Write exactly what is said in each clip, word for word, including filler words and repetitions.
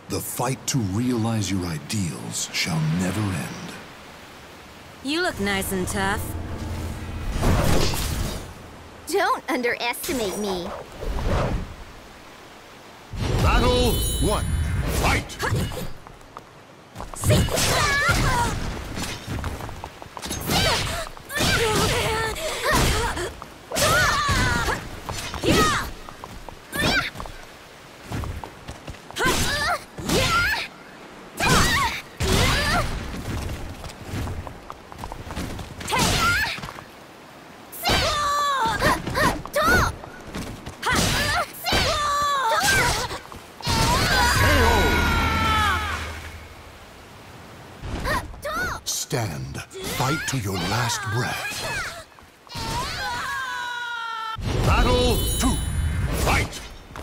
The fight to realize your ideals shall never end. You look nice and tough. Don't underestimate me. Battle one. Fight! Stand. Fight to your last breath. Battle two. Fight!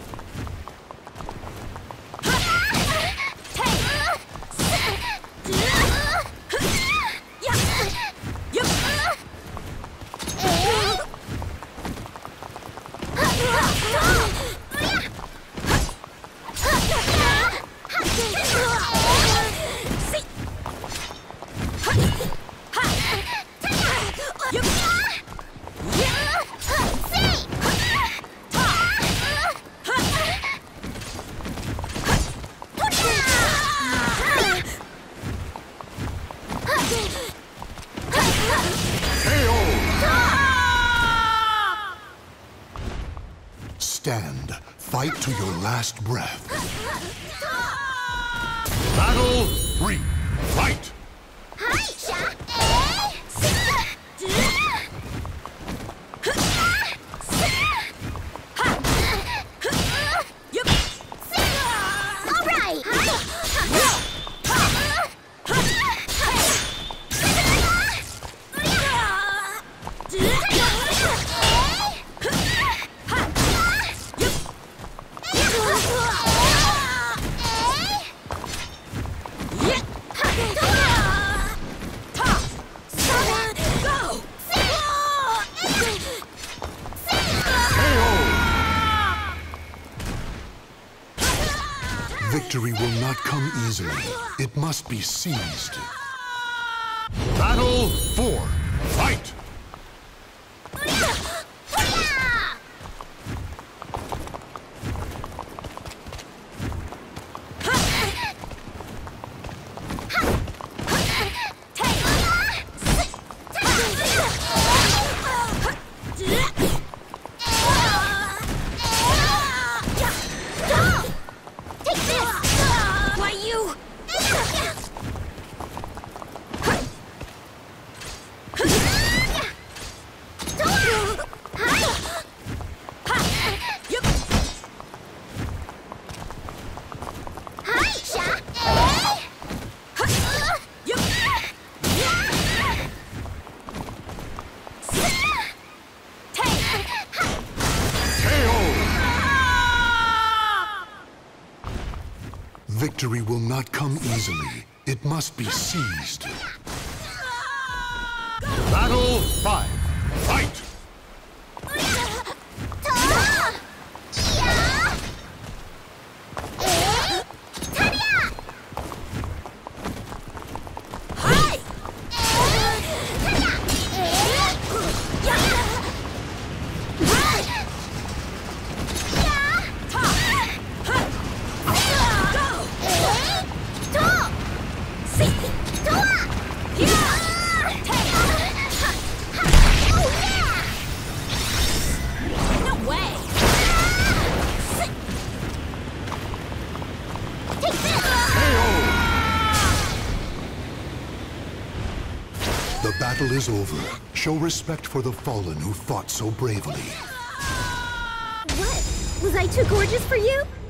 Stand. Fight to your last breath. Battle three. Fight! Victory will not come easily. It must be seized. Battle four. Fight! Victory will not come easily. It must be seized. Battle five. Fight! The battle is over. Show respect for the fallen who fought so bravely. What? Was I too gorgeous for you?